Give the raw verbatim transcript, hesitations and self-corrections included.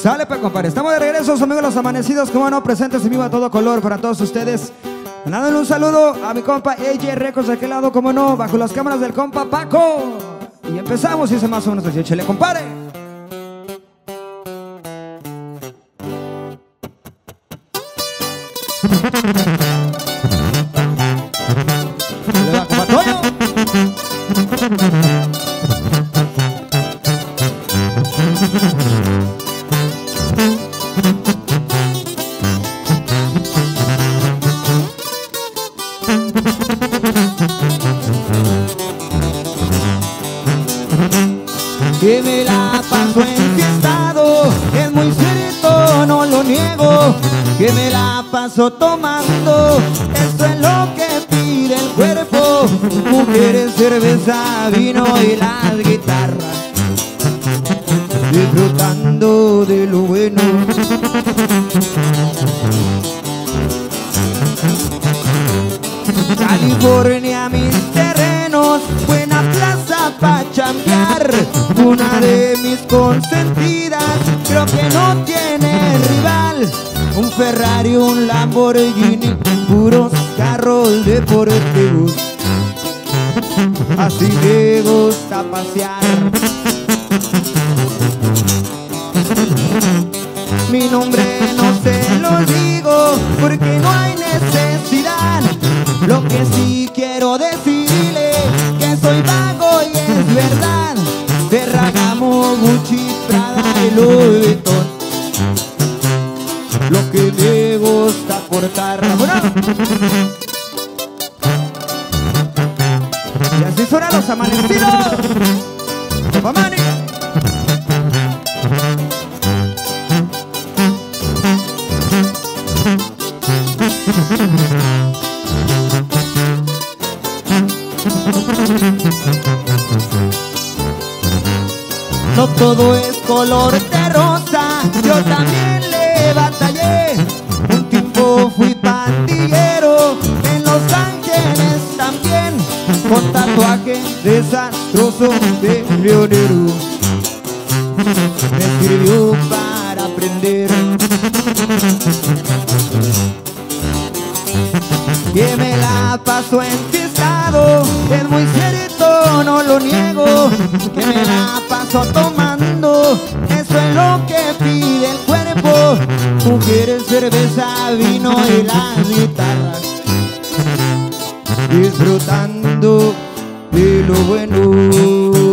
Sale, pues, compadre. Estamos de regreso, amigos los amanecidos, como no, presentes en vivo a todo color para todos ustedes. Dándole un saludo a mi compa A J Records de aquel lado, como no, bajo las cámaras del compa Paco. Y empezamos y ese más o menos así, échale, compadre. Le va, compa Toño. Que me la paso enfiestado, es muy cierto, no lo niego. Que me la paso tomando, eso es lo que pide el cuerpo. Mujeres, cerveza, vino y las guitarras, disfrutando de lo bueno. California, mis terrenos, buena plaza pa' chambear. Una de mis consentidas, creo que no tiene rival. Un Ferrari, un Lamborghini, puros carros deportivos. Así me gusta pasear. Mi nombre no se lo digo porque no hay necesidad. Lo que sí quiero decirle que soy vago y es verdad. Ferragamo, Gucci, Prada y Louis Vuitton, lo que me gusta portar. Bueno. Y así suenan los amanecidos. Toma, mani. No todo es color de rosa, yo también le batallé. Un tiempo fui pandillero, en Los Ángeles también, con tatuaje desastroso de leonero. Me sirvió para aprender que me la paso enfiestado, es muy cierto, no lo niego. Que me la paso tomando, eso es lo que pide el cuerpo. Mujeres, cerveza, vino y las guitarras, disfrutando de lo bueno.